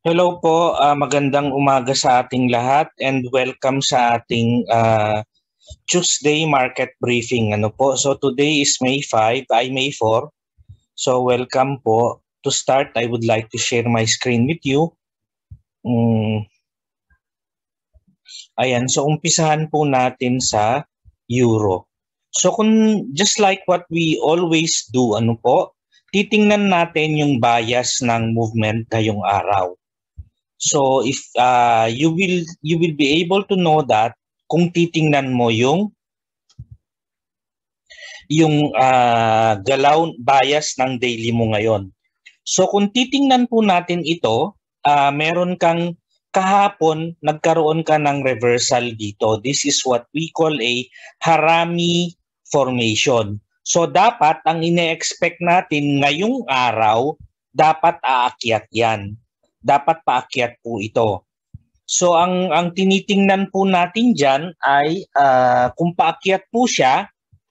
Hello po, magandang umaga sa ating lahat and welcome sa ating Tuesday market briefing. So today is May 5, ay May 4. So welcome po. To start, I would like to share my screen with you. Ayan, so umpisahan po natin sa Euro. So just like what we always do, titingnan natin yung bias ng movement ngayong araw. So if you will be able to know that kung titingnan mo yung galaw bias ng daily mo ngayon. So kung titingnan po natin ito, meron kang kahapon nagkaroon ka ng reversal dito. This is what we call a Harami formation. So dapat ang ine-expect natin ngayong araw, dapat aakyat yan. Dapat paakyat po ito. So ang tinitingnan po natin diyan ay kung paakyat po siya,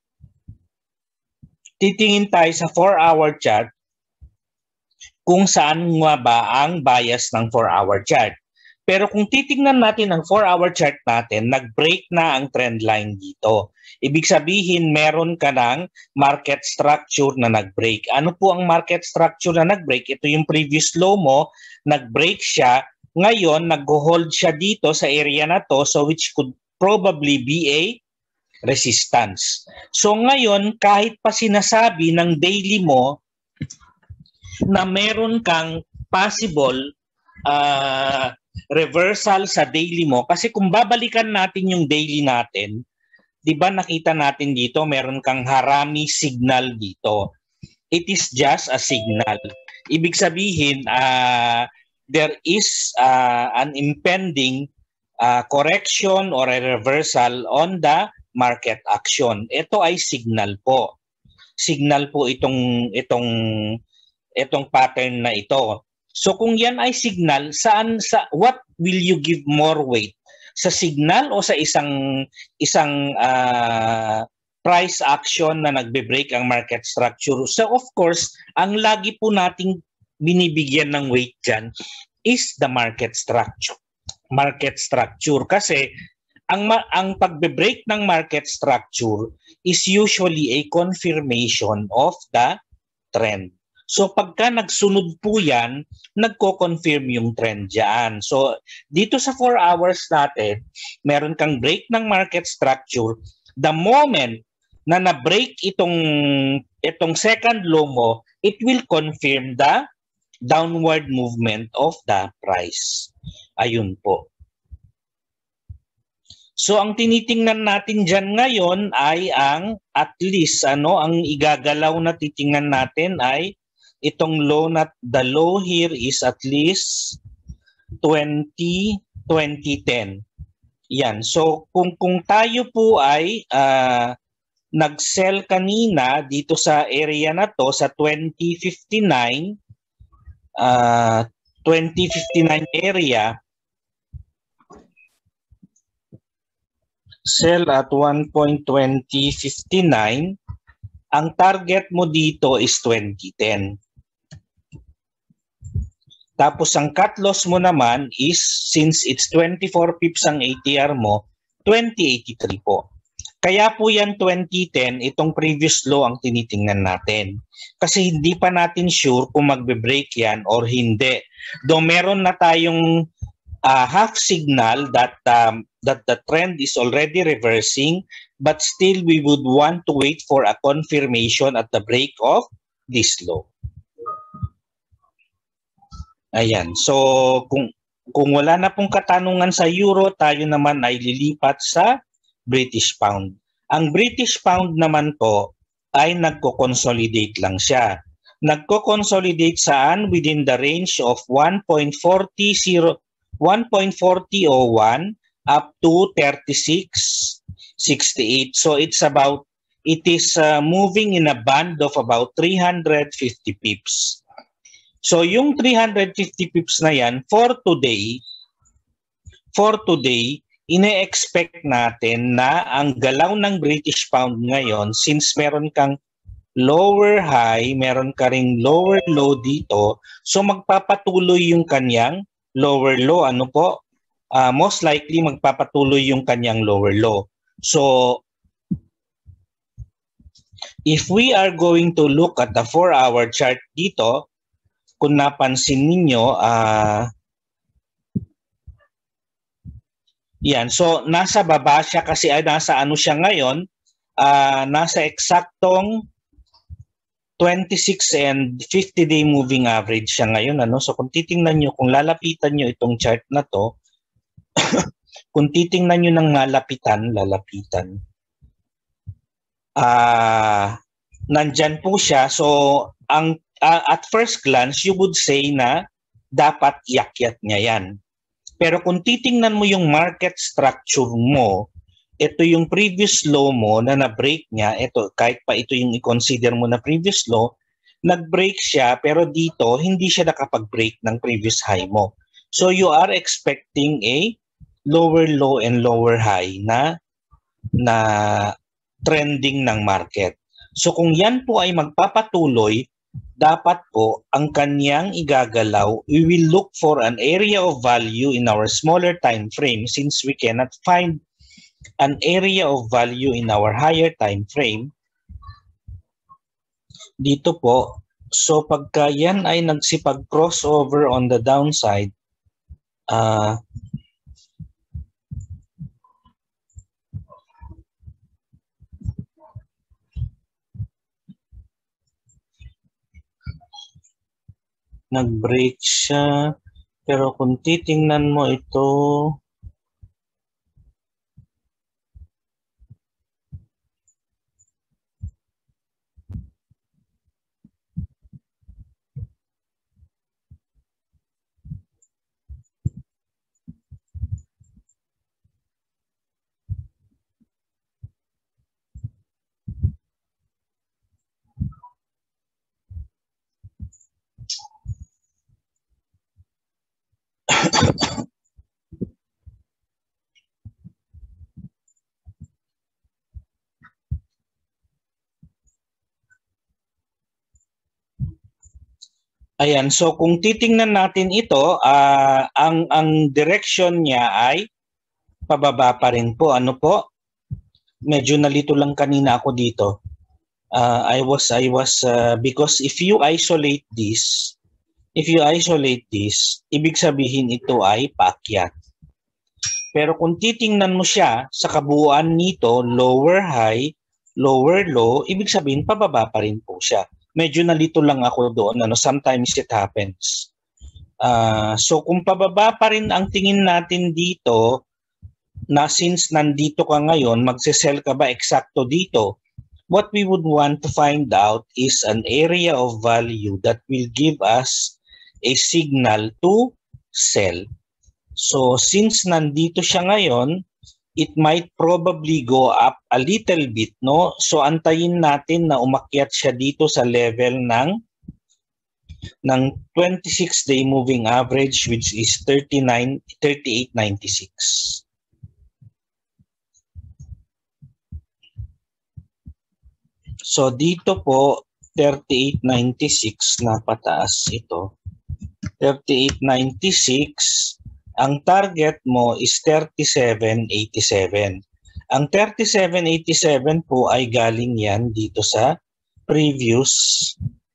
titingin tayo sa 4-hour chart kung saan nga ba ang bias ng 4-hour chart. Pero kung titingnan natin ang 4-hour chart natin, nag-break na ang trend line dito. Ibig sabihin, meron ka ng market structure na nag-break. Ano po ang market structure na nag-break? Ito yung previous low mo, nag-break siya. Ngayon, nag-hold siya dito sa area na to, so which could probably be a resistance. So ngayon, kahit pa sinasabi ng daily mo na meron kang possible reversal sa daily mo, kasi kung babalikan natin yung daily natin, di ba nakita natin dito, meron kang Harami signal dito. It is just a signal. Ibig sabihin, there is an impending correction or a reversal on the market action. Ito ay signal po. Signal po itong pattern na ito. So kung yan ay signal, what will you give more weight? Sa signal o sa isang price action na nagbe-break ang market structure? So of course, ang lagi po nating binibigyan ng weight dyan is the market structure. Market structure kasi ang pagbe-break ng market structure is usually a confirmation of the trend. So pagka nagsunod po yan, nagko-confirm yung trend dyan. So dito sa 4 hours natin, meron kang break ng market structure. The moment na na-break itong second low mo, it will confirm the downward movement of the price. Ayun po. So ang tinitingnan natin dyan ngayon ay ang at least ang igagalaw na titingnan natin ay itong low the low here is at least 2010. Yan. So kung tayo po ay nag-sell kanina dito sa area na to sa 2059 area, sell at 1.2059, ang target mo dito is 2010. Tapos ang cut loss mo naman is, since it's 24 pips ang ATR mo, 2083 po. Kaya po yan 2010, itong previous low ang tinitingnan natin. Kasi hindi pa natin sure kung magbe-break yan or hindi. Though meron na tayong half signal that the trend is already reversing, but still we would want to wait for a confirmation at the break of this low. Ayan. So kung wala na pong katanungan sa euro, tayo naman ay lilipat sa British pound. Ang British pound naman po ay nagko-consolidate lang siya. Nagko-consolidate saan? Within the range of 1.4001 up to 36.68. So it is moving in a band of about 350 pips. So yung 350 pips na yan, for today, ine-expect natin na ang galaw ng British pound ngayon, since meron kang lower high, meron ka ring lower low dito, so magpapatuloy yung kanyang lower low, ano po? Most likely magpapatuloy yung kanyang lower low. So, if we are going to look at the 4-hour chart dito, kung napansin ninyo, yan. So, nasa baba siya kasi nasa ano siya ngayon, nasa eksaktong 26 and 50-day moving average siya ngayon. Ano? So, kung titingnan nyo, kung lalapitan nyo itong chart na to, kung titingnan nyo ng lalapitan, nandyan po siya. So, at first glance, you would say na dapat iakyat niya yan. Pero kung titingnan mo yung market structure mo, ito yung previous low mo na na-break niya, ito, kahit pa ito yung i-consider mo na previous low, nag-break siya pero dito hindi siya nakapag-break ng previous high mo. So you are expecting a lower low and lower high na trending ng market. So kung yan po ay magpapatuloy, dapat po ang kanyang igagalaw, we will look for an area of value in our smaller time frame since we cannot find an area of value in our higher time frame. Dito po, so pagka yan ay nagsipag crossover on the downside, nag-break siya, pero kung titingnan mo ito, ayan, so kung titingnan natin ito, ang direction niya ay pababa pa rin po. Ano po? Medyo nalito lang kanina ako dito. I was because if you isolate this, ibig sabihin ito ay paakyat. Pero kung titingnan mo siya sa kabuuan nito, lower high, lower low, ibig sabihin pababa pa rin po siya. Medyo nalito lang ako doon, ano, sometimes it happens. So kung pababa pa rin ang tingin natin dito, na since nandito ka ngayon, magsisell ka ba eksakto dito? What we would want to find out is an area of value that will give us a signal to sell. So since nandito siya ngayon, it might probably go up a little bit, no? So antayin natin na umakyat siya dito sa level ng 26-day moving average, which is 38.96. So dito po 38.96 na pataas ito. 38.96, ang target mo is 37.87. Ang 37.87 po ay galing yan dito sa previous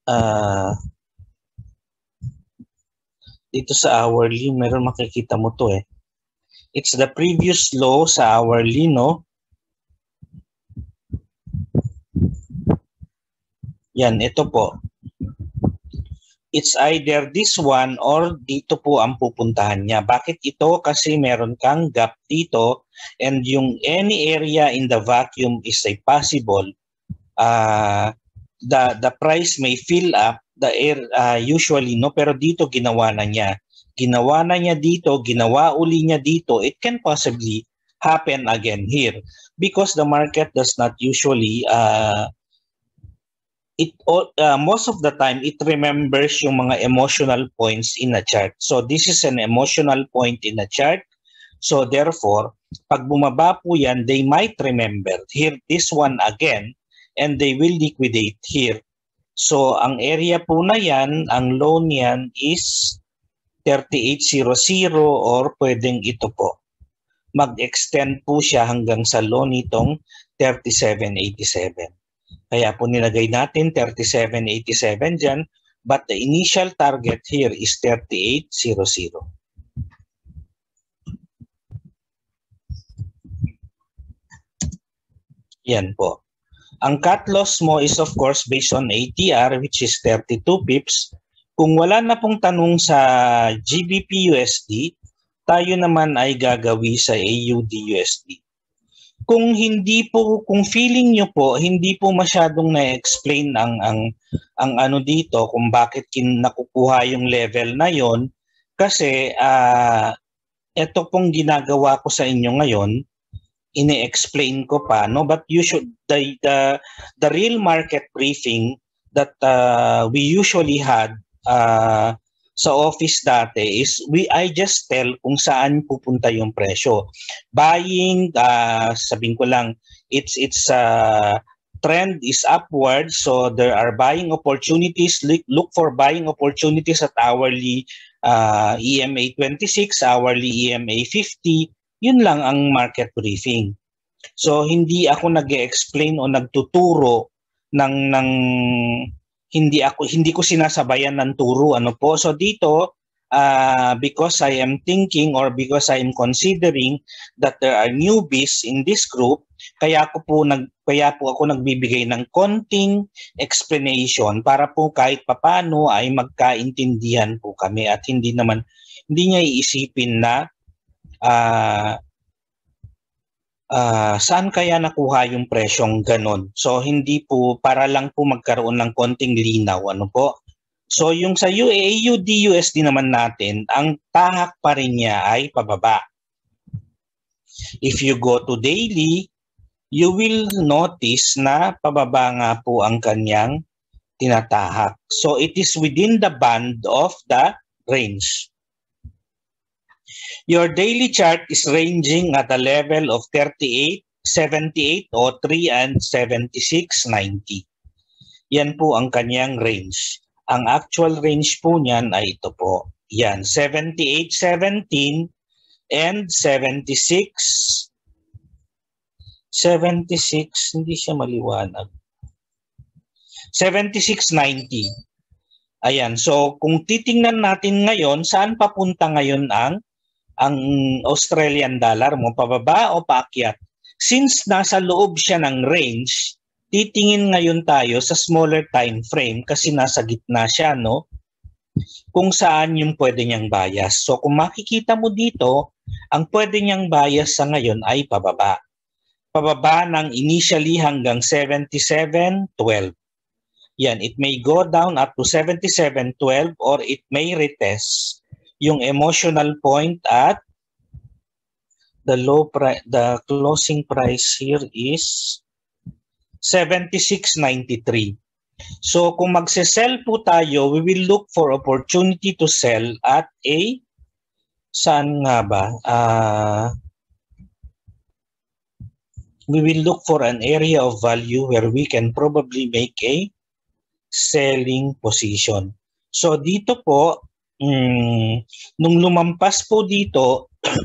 dito sa hourly, meron makikita mo to eh. It's the previous low sa hourly, no? Yan, ito po. It's either this one or dito po ang pupuntahan niya. Bakit ito? Kasi meron kang gap dito and yung any area in the vacuum is a possible. The price may fill up the air usually, no, pero dito ginawa na niya. Ginawa na niya dito, ginawa uli niya dito. It can possibly happen again here because the market does not usually most of the time it remembers yung mga emotional points in a chart. So this is an emotional point in a chart. So therefore, pag bumaba po yan, they might remember here this one again and they will liquidate here. So ang area po na yan, ang low niyan is 3800 or pwedeng ito po. Mag-extend po siya hanggang sa low nitong 3787. Kaya po nilagay natin 3787 dyan, but the initial target here is 3800. Yan po. Ang cut loss mo is of course based on ATR, which is 32 pips. Kung wala na pong tanong sa GBP USD, tayo naman ay gagawi sa AUD USD. Kung hindi po, kung feeling nyo po hindi po masyadong na-explain ang ano dito kung bakit nakukuha yung level na yon, kasi ito pong ginagawa ko sa inyo ngayon, ini-explain ko pa, no? But you should the real market briefing that we usually had sa office dati is I just tell kung saan pupunta yung presyo. Buying, sabihin ko lang, it's trend is upward, so there are buying opportunities. Look for buying opportunities at hourly EMA 26, hourly EMA 50. Yun lang ang market briefing. So hindi ako nag-explain o nagtuturo ng hindi ko sinasabayan ng turo, ano po. So dito because I am thinking or because I am considering that there are newbies in this group, kaya po ako nagbibigay ng konting explanation para po kahit papano ay magkaintindihan po kami at hindi niya iisipin na saan kaya nakuha yung presyong ganon. So hindi po, para lang po magkaroon ng konting linaw, ano po. So yung sa AUD USD naman natin, ang tahak pa rin niya ay pababa. If you go to daily, you will notice na pababa nga po ang kanyang tinatahak. So it is within the band of the range. Your daily chart is ranging at a level of 38.7803 and 76.90. Yan po ang kanyang range. Ang actual range po niyan ay ito po. Yan, 78.17 and 76. 76, hindi siya maliwanag. 76.90. Ayan, so kung titingnan natin ngayon, saan papunta ngayon ang Australian dollar mo, pababa o paakyat? Since nasa loob siya ng range, titingin ngayon tayo sa smaller time frame kasi nasa gitna siya, no? Kung saan yung pwede niyang bias. So kung makikita mo dito, ang pwede niyang bias sa ngayon ay pababa. Pababa ng initially hanggang 77.12. Yan, it may go down up to 77.12 or it may retest yung emotional point at the closing price here is 76.93. So kung magse-sell po tayo, we will look for opportunity to sell at a saan nga ba? We will look for an area of value where we can probably make a selling position. So dito po, nung lumampas po dito,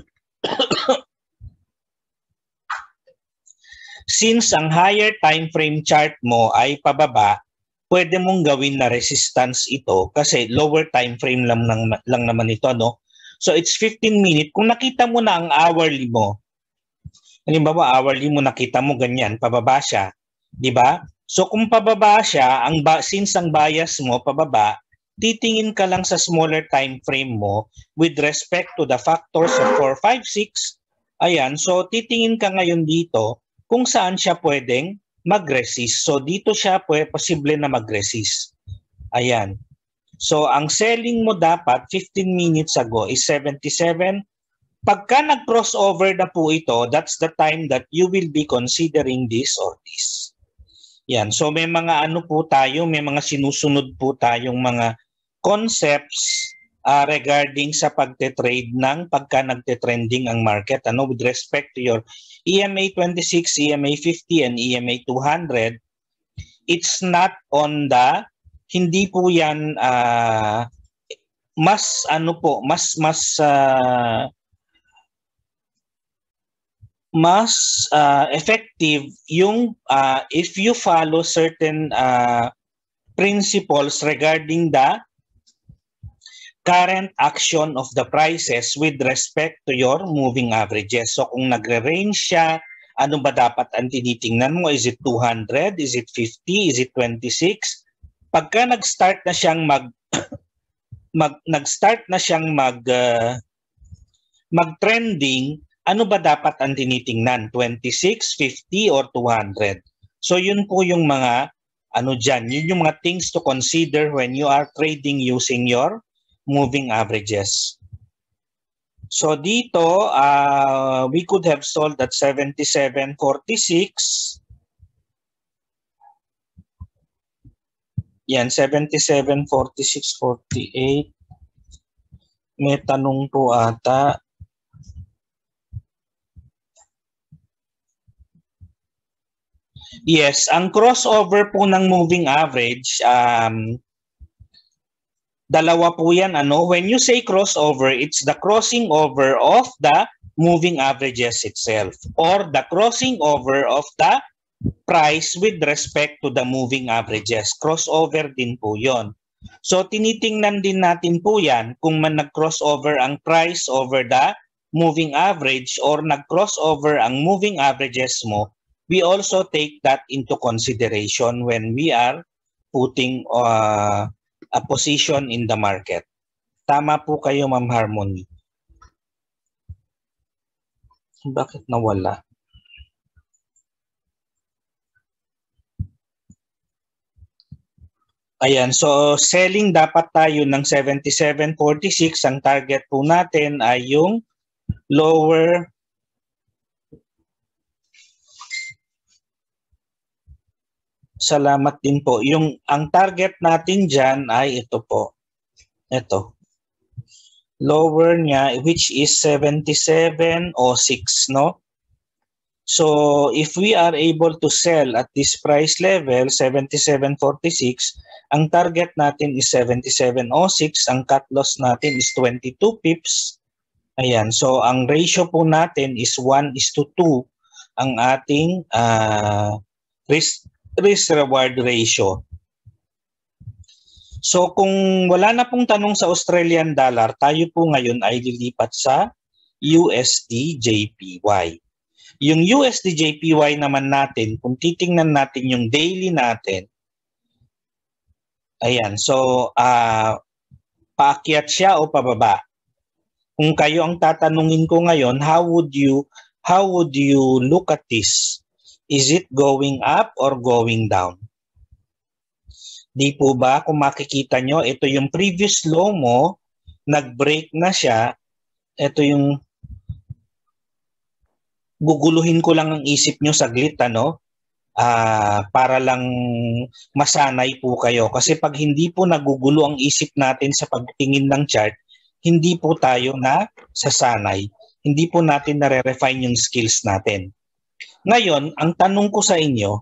since ang higher time frame chart mo ay pababa, pwede mong gawin na resistance ito kasi lower time frame lang naman ito, no? So it's 15 minutes. Kung nakita mo na ang hourly mo, halimbawa hourly mo nakita mo ganyan, pababa siya, di ba? So kung pababa siya, since ang bias mo pababa, titingin ka lang sa smaller time frame mo with respect to the factors of 4, 5, 6. Ayan, so titingin ka ngayon dito kung saan siya pwedeng mag-resist. So dito siya posible na mag-resist. Ayan. So ang selling mo dapat 15 minutes ago is 77. Pagka nag-crossover na po ito, that's the time that you will be considering this or this. Yan. So may mga ano po tayo, may mga sinusunod po tayong mga concepts regarding sa pagte-trade ng pagka nagte-trending ang market, ano, with respect to your EMA 26, EMA 50 and EMA 200. It's not on the, hindi po yan mas ano po, mas effective yung if you follow certain principles regarding the current action of the prices with respect to your moving averages. So kung nagre-range siya, ano ba dapat ang tinitingnan mo? Is it 200? Is it 50? Is it 26? Pagka nag-start na siyang mag-trending, ano ba dapat ang tinitingnan? 26, 50, or 200? So yun po yung mga yun yung mga things to consider when you are trading using your moving averages. So dito, we could have sold at 77.46. Yan, 77.46.48. May tanong po ata. Yes, ang crossover po ng moving average, dalawa po yan. When you say crossover, it's the crossing over of the moving averages itself or the crossing over of the price with respect to the moving averages. Crossover din po yon. So tinitingnan din natin po yan kung nag-crossover ang price over the moving average or nag-crossover ang moving averages mo. We also take that into consideration when we are putting a position in the market. Tama po kayo, Ma'am Harmony. Bakit nawala? Ayan, so selling dapat tayo ng 77.46. Ang target po natin ay yung lower Salamat din po. Ang target natin dyan ay ito po. Ito. Lower niya, which is 77.06, no? So, if we are able to sell at this price level, 77.46, ang target natin is 77.06, ang cut loss natin is 22 pips. Ayan, so ang ratio po natin is 1:2 ang ating risk-reward ratio. So kung wala na pong tanong sa Australian dollar, tayo po ngayon ay lilipat sa USD JPY. Yung USD JPY naman natin, kung titingnan natin yung daily natin, ayan, so paakyat siya o pababa? Kung kayo ang tatanungin ko ngayon, how would you look at this? Is it going up or going down? Di po ba, kung makikita nyo, ito yung previous low mo, nag-break na siya, ito yung guguluhin ko lang ang isip nyo saglit, para lang masanay po kayo. Kasi pag hindi po nagugulo ang isip natin sa pagtingin ng chart, hindi po tayo na sasanay. Hindi po natin nare-refine yung skills natin. Ngayon, ang tanong ko sa inyo,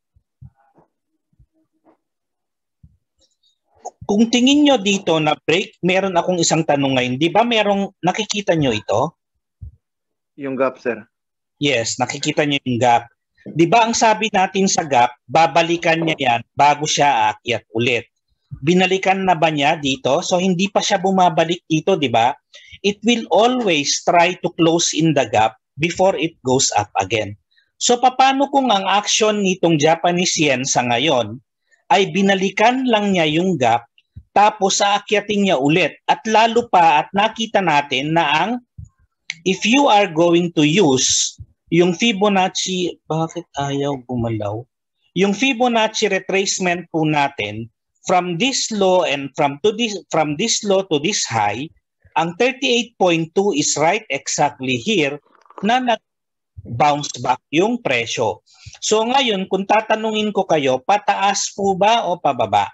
kung tingin nyo dito na break, meron akong isang tanong ngayon. Di ba nakikita nyo ito? Yung gap, sir. Yes, nakikita nyo yung gap. Di ba ang sabi natin sa gap, babalikan niya yan bago siya aakyat ulit. Binalikan na ba niya dito? So hindi pa siya bumabalik dito, di ba? It will always try to close in the gap before it goes up again. So paano kung ang action nitong Japanese yen sa ngayon ay binalikan lang niya yung gap tapos aakyatin niya ulit at lalo pa at nakita natin na if you are going to use yung Fibonacci, bakit ayaw gumalaw? Yung Fibonacci retracement po natin from this low and from this low to this high, ang 38.2 is right exactly here na nag-bounce back yung presyo. So ngayon, kung tatanungin ko kayo, pataas po ba o pababa?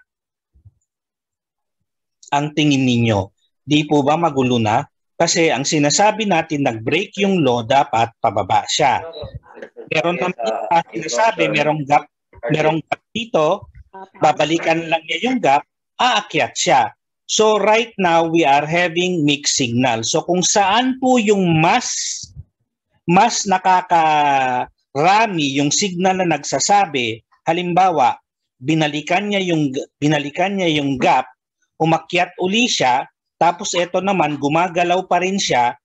Ang tingin ninyo, di po ba magulo na? Kasi ang sinasabi natin, nag-break yung low, dapat pababa siya. Pero naman sinasabi, merong gap dito, babalikan lang niya yung gap, aakyat siya. So right now, we are having mixed signal. So kung saan po yung mas nakakarami yung signal na nagsasabi, halimbawa, binalikan niya yung gap, umakyat uli siya, tapos ito naman gumagalaw pa rin siya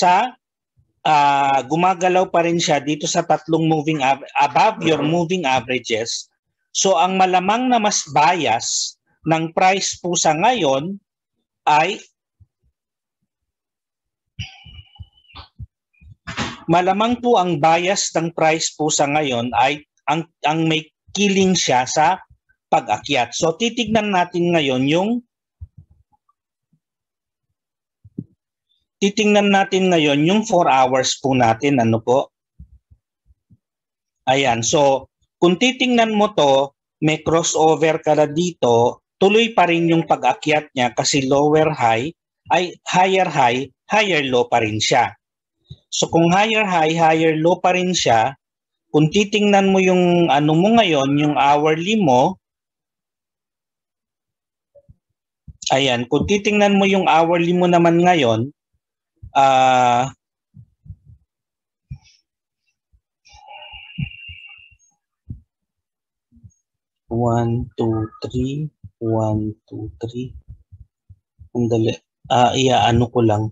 dito sa tatlong above your moving averages. So ang malamang na mas bias ng price po sa ngayon ay malamang po ang bias ng price po sa ngayon ay ang may killing siya sa pag-akyat. So titignan natin ngayon yung titingnan natin ngayon yung 4 hours po natin. Ano po? Ayan. So, kung titingnan mo to, may crossover ka na dito, tuloy pa rin yung pag-akyat niya kasi lower high, ay higher high, higher low pa rin siya. So, kung higher high, higher low pa rin siya, kung titingnan mo yung ano mo ngayon, yung hourly mo, ayan, kung titingnan mo yung hourly mo naman ngayon, 1, 2, 3, 1, 2, 3. Andali. Ano ko lang.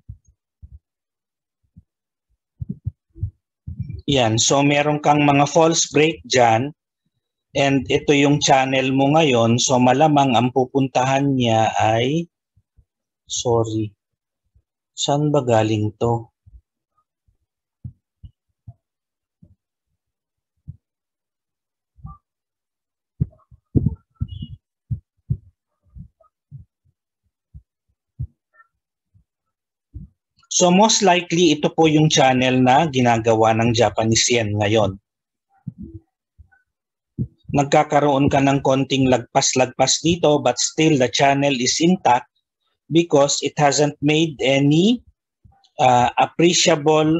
Yan. So, meron kang mga false break dyan. And ito yung channel mo ngayon. So, malamang ang pupuntahan niya ay, sorry. Saan ba galing to? So most likely ito po yung channel na ginagawa ng Japanese yen ngayon. Nagkakaroon ka ng konting lagpas-lagpas dito but still the channel is intact because it hasn't made any appreciable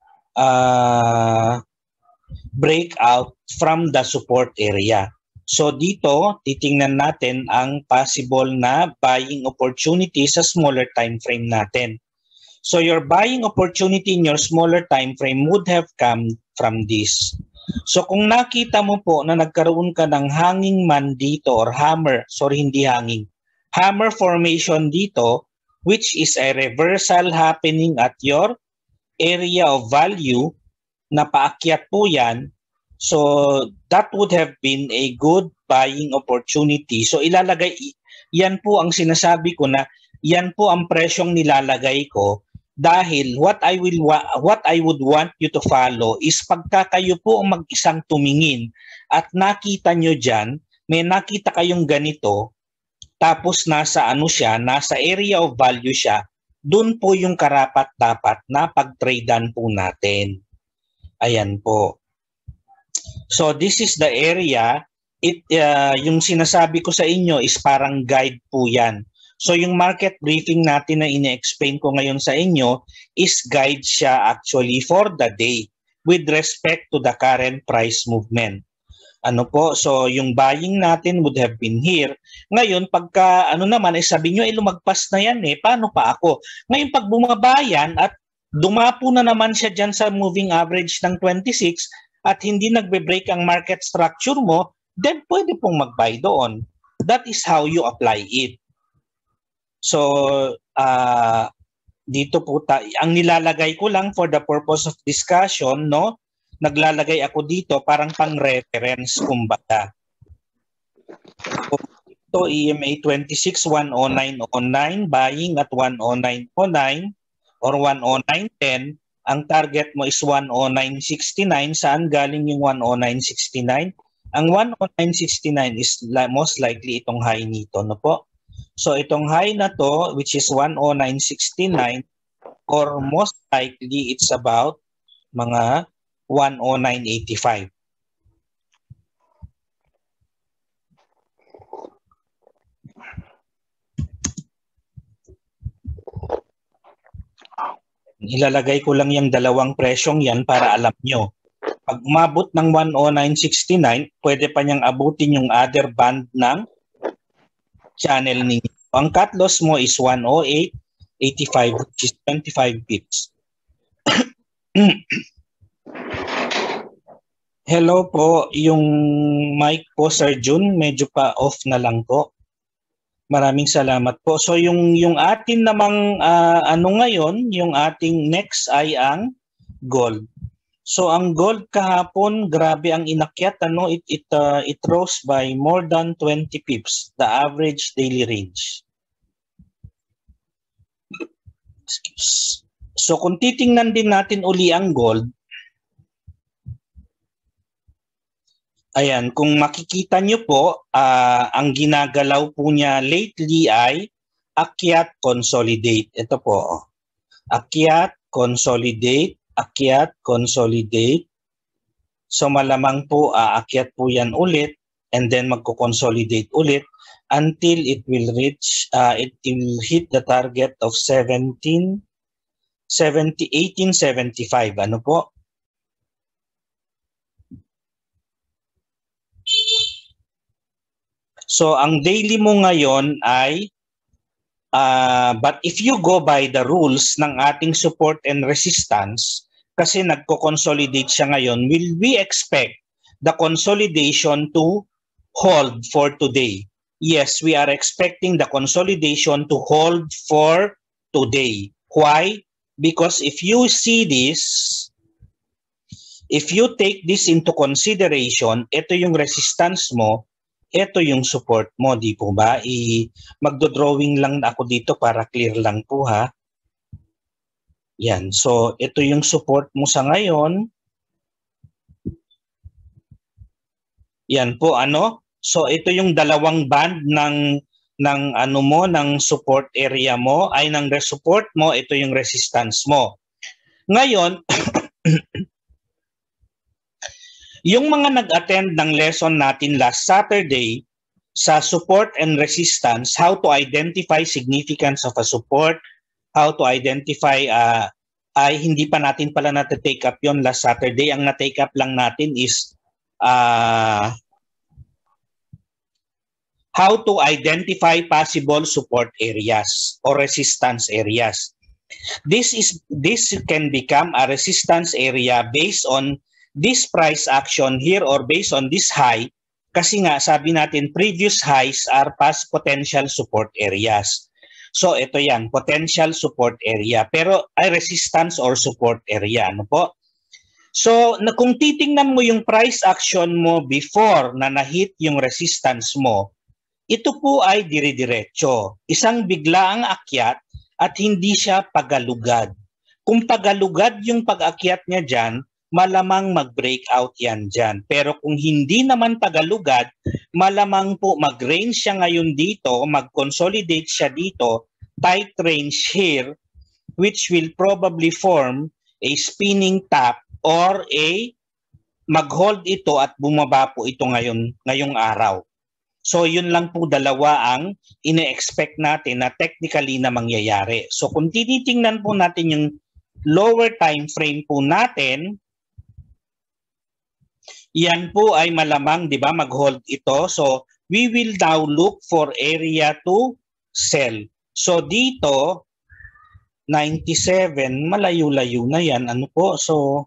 breakout from the support area. So dito, titingnan natin ang possible na buying opportunity sa smaller time frame natin. So your buying opportunity in your smaller time frame would have come from this. So kung nakita mo po na nagkaroon ka ng hanging man dito or hammer, sorry hindi hanging, hammer formation dito, which is a reversal happening at your area of value, na paakyat po yan, so that would have been a good buying opportunity. So ilalagay, yan po ang sinasabi ko na yan po ang presyong nilalagay ko dahil what I would want you to follow is pagka kayo po ang mag-isang tumingin at nakita nyo dyan, may nakita kayong ganito, tapos nasa nasa area of value siya, dun po yung karapat-dapat na pag-tradean po natin. Ayan po. So this is the area, yung sinasabi ko sa inyo is parang guide po yan. So yung market briefing natin na ine-explain ko ngayon sa inyo is guide siya actually for the day with respect to the current price movement. Ano po? So yung buying natin would have been here. Ngayon pagka naman sabi nyo lumagpas na yan paano pa ako? Ngayon pag bumabayan at dumapo na naman siya dyan sa moving average ng 26 at hindi nagbe-break ang market structure mo, then pwede pong mag-buy doon. That is how you apply it. So, dito po ang nilalagay ko lang for the purpose of discussion, no? Naglalagay ako dito parang pang-reference, kumbaga. Ito, EMA 26, 109.09, buying at 109.09 or 109.10. Ang target mo is 109.69. Saan galing yung 109.69? Ang 109.69 is most likely itong high nito, no po? So itong high na to, which is 109.69, or most likely it's about mga 109.85. Ilalagay ko lang yung dalawang presyong yan para alam nyo. Pag umabot ng 109.69, pwede pa niyang abutin yung other band ng channel ninyo. Ang cut loss mo is 108.85, which is 25 pips. Hello po, yung mic po Sir Jun, medyo pa off na lang po. Maraming salamat po. So yung atin namang ngayon, yung ating next ay ang gold. So ang gold kahapon, grabe ang inakyat, it rose by more than 20 pips, the average daily range. So kung titingnan din natin uli ang gold, ayan, kung makikita nyo po, ang ginagalaw po niya lately ay akyat, consolidate. Ito po, akyat, consolidate, akyat, consolidate. So malamang po aakyat po yan ulit and then magko-consolidate ulit until it will reach, it will hit the target of 1875. Ano po? So ang daily mo ngayon ay, but if you go by the rules ng ating support and resistance, kasi nagko-consolidate siya ngayon, will we expect the consolidation to hold for today? Yes, we are expecting the consolidation to hold for today. Why? Because if you see this, if you take this into consideration, ito yung resistance mo, ito yung support mo, di po ba? Magdo-drawing lang ako dito para clear lang po ha. Yan, so ito yung support mo sa ngayon. Yan po, So ito yung dalawang band ng support area mo, ay ng support mo, ito yung resistance mo. Ngayon, yung mga nag-attend ng lesson natin last Saturday sa support and resistance, how to identify significance of a support, how to identify, ay hindi pa natin pala na-take up yon last Saturday. Ang na-take up lang natin is how to identify possible support areas or resistance areas. This can become a resistance area based on this price action here or based on this high, kasi nga sabi natin previous highs are past potential support areas. So ito yan, potential support area, pero ay resistance or support area. Ano po? So kung titingnan mo yung price action mo before na na-hit yung resistance mo, ito po ay dire-diretso. Isang biglaang akyat at hindi siya pagalugad. Kung pagalugad yung pag-akyat niya dyan, malamang mag-breakout yan dyan. Pero kung hindi naman pagalugad, malamang po mag-range siya ngayon dito, mag-consolidate siya dito, tight range here, which will probably form a spinning top or mag-hold ito at bumaba po ito ngayong araw. So yun lang po dalawa ang ine-expect natin na technically na mangyayari. So kung tinitingnan po natin yung lower time frame po natin, yan po ay malamang, di ba, mag-hold ito. So, we will now look for area to sell. So, dito, 97, malayo-layo na yan. Ano po? So,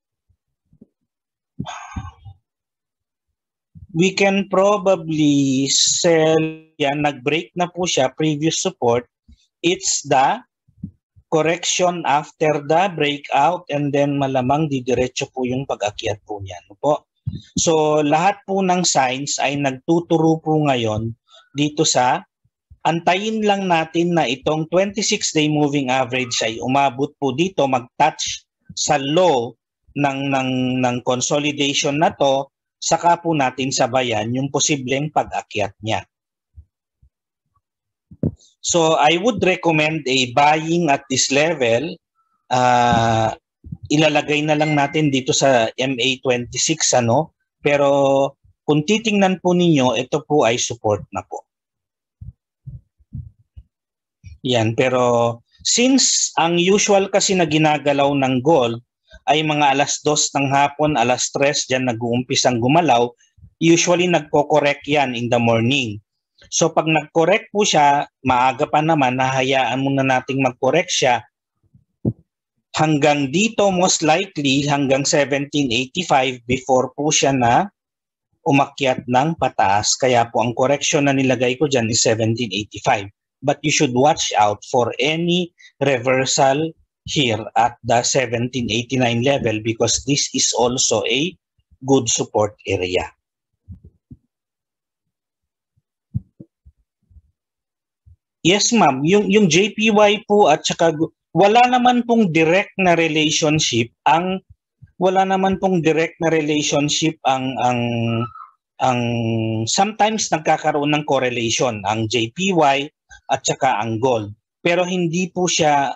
we can probably sell yan. Nag-break na po siya, previous support. It's the correction after the breakout and then malamang didiretso po yung pag-akyat po niyan. Ano po? So lahat po ng signs ay nagtuturo po ngayon dito sa antayin lang natin na itong 26-day moving average ay umabot po dito, mag-touch sa low ng consolidation na to, saka po natin sabayan yung posibleng pag-akyat niya. So I would recommend a buying at this level. Ilalagay na lang natin dito sa MA26 pero kung titingnan po ninyo, ito po ay support na po. Yan, pero since ang usual kasi na ginagalaw ng gold ay mga alas 2 ng hapon, alas 3 diyan nag-uumpisang gumalaw, usually nagko-correct yan in the morning. So pag nag-correct po siya, maaga pa naman, nahayaan muna nating mag-correct siya. Hanggang dito, most likely, hanggang 1785 before po siya na umakyat ng pataas. Kaya po ang correction na nilagay ko dyan is 1785. But you should watch out for any reversal here at the 1789 level because this is also a good support area. Yes, ma'am. Yung JPY po at saka wala naman pong direct na relationship ang sometimes nagkakaroon ng correlation ang JPY at saka ang gold. Pero hindi po siya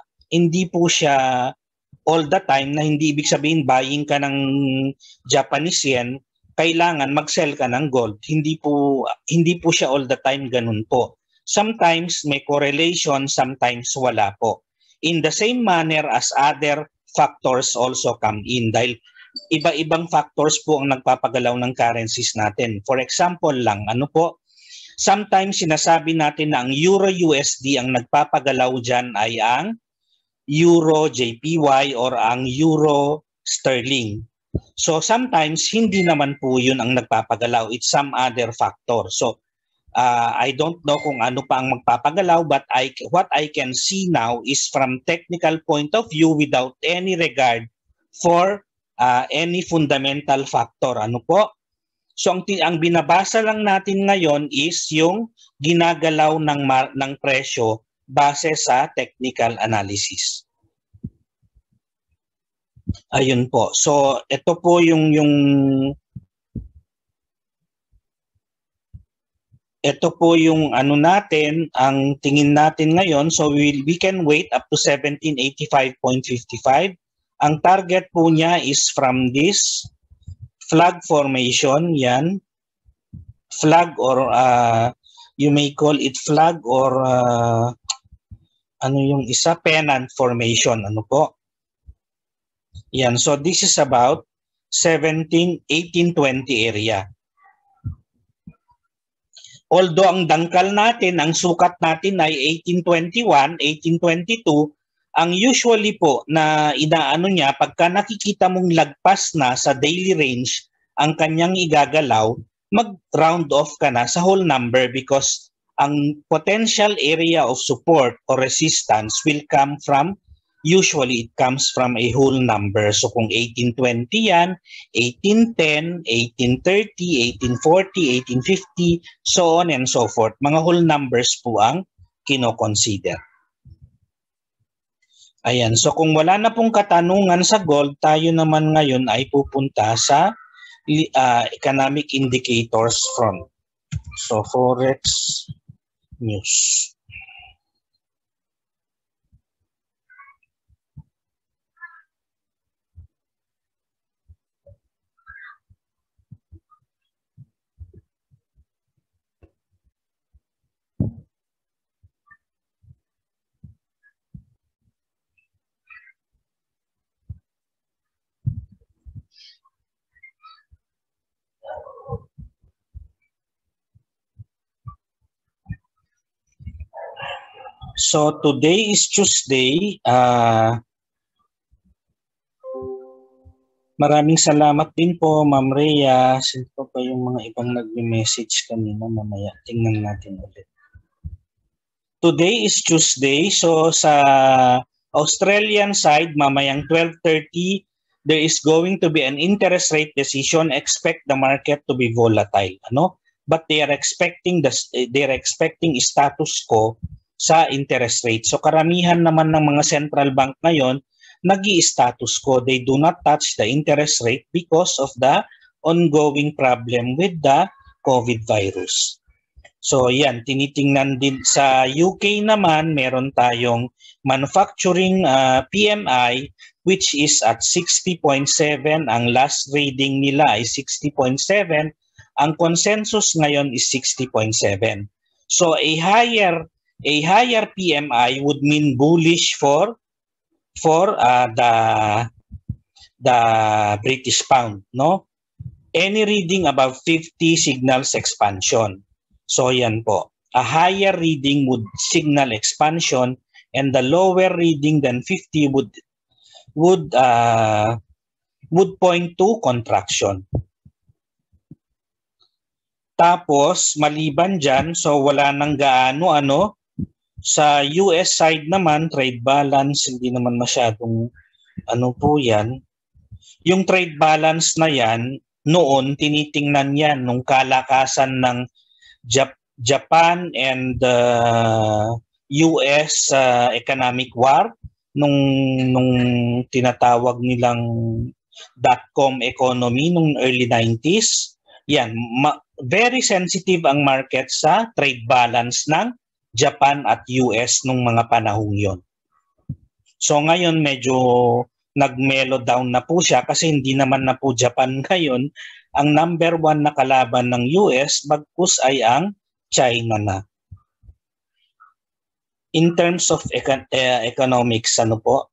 all the time, na hindi ibig sabihin buying ka ng Japanese yen, kailangan mag-sell ka ng gold. Hindi po siya all the time ganun po. Sometimes may correlation, sometimes wala po. In the same manner as other factors also come in dahil iba-ibang factors po ang nagpapagalaw ng currencies natin. For example lang, sometimes sinasabi natin na ang Euro-USD ang nagpapagalaw dyan ay ang Euro-JPY or ang Euro-Sterling. So sometimes hindi naman po yun ang nagpapagalaw. It's some other factor. So I don't know kung ano pa ang magpapagalaw, but what I can see now is from technical point of view without any regard for any fundamental factor. Ano po? So ang binabasa lang natin ngayon is yung ginagalaw ng presyo base sa technical analysis. Ayun po. So ito po yung natin, ang tingin natin ngayon. So we can wait up to 1785.55. Ang target po niya is from this flag formation, yan. Flag or you may call it flag or pennant formation, Yan. So this is about 1820 area. Although ang dangkal natin, ang sukat natin ay 1821, 1822, ang usually po na niya, pagka nakikita mong lagpas na sa daily range ang kanyang igagalaw, mag-round off ka na sa whole number because ang potential area of support or resistance will come from, usually it comes from a whole number. So kung 1820 yan, 1810, 1830, 1840, 1850, so on and so forth. Mga whole numbers po ang kino-consider. Ayan, so kung wala na pong katanungan sa gold, tayo naman ngayon ay pupunta sa economic indicators from Forex News. So today is Tuesday. Maraming salamat din po, Ma'am Rhea. Sino pa yung mga ibang nag-message kanina? Mamaya, tingnan natin ulit. Today is Tuesday. So sa Australian side, mamayang 12:30, there is going to be an interest rate decision. Expect the market to be volatile. But they are expecting status quo sa interest rate. So karamihan naman ng mga central bank ngayon, nag-i-status quo. They do not touch the interest rate because of the ongoing problem with the COVID virus. So yan, tinitingnan din sa UK naman, meron tayong manufacturing PMI which is at 60.7. Ang last reading nila ay 60.7. Ang consensus ngayon is 60.7. So a higher PMI would mean bullish for the British pound, Any reading above 50 signals expansion. So yan po. A higher reading would signal expansion and the lower reading than 50 would point to contraction. Tapos, maliban dyan, so wala nang gaano ano. Sa US side naman, trade balance, hindi naman masyadong ano po yan. Yung trade balance na yan, noon, tinitingnan yan nung kalakasan ng Japan and US economic war, nung tinatawag nilang dot-com economy nung early 90s. Yan, very sensitive ang market sa trade balance ng Japan at US nung mga panahong yon. So ngayon medyo nag-mellow down na po siya kasi hindi naman na po Japan ngayon ang number 1 na kalaban ng US, bagkus ay ang China na. In terms of economics, ano po?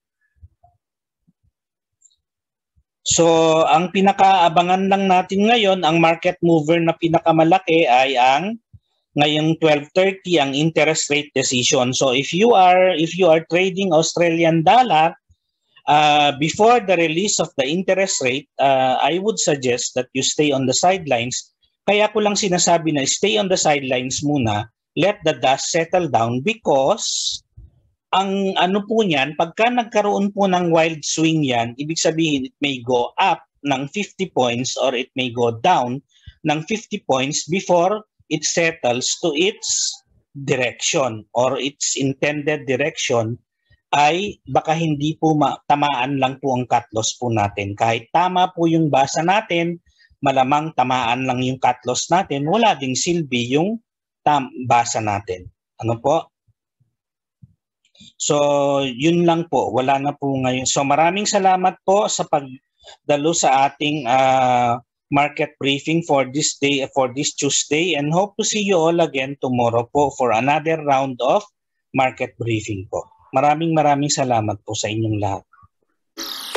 So, ang pinakaabangan lang natin ngayon, ang market mover na pinakamalaki ay ang ngayong 12:30 ang interest rate decision. So, if you are trading Australian dollar before the release of the interest rate, I would suggest that you stay on the sidelines. Kaya ko lang sinasabi na stay on the sidelines muna, let the dust settle down because ang ano po niyan, pagka nagkaroon po ng wild swing yan, ibig sabihin it may go up ng 50 points or it may go down ng 50 points before it settles to its direction or its intended direction, ay baka hindi po tamaan lang po ang cut loss po natin. Kahit tama po yung basa natin, malamang tamaan lang yung cut loss natin, wala ding silbi yung basa natin. Ano po? So, yun lang po. Wala na po ngayon. So, maraming salamat po sa pagdalo sa ating market briefing for this day, for this Tuesday, and hope to see you all again tomorrow po for another round of market briefing po. Maraming salamat po sa inyong lahat.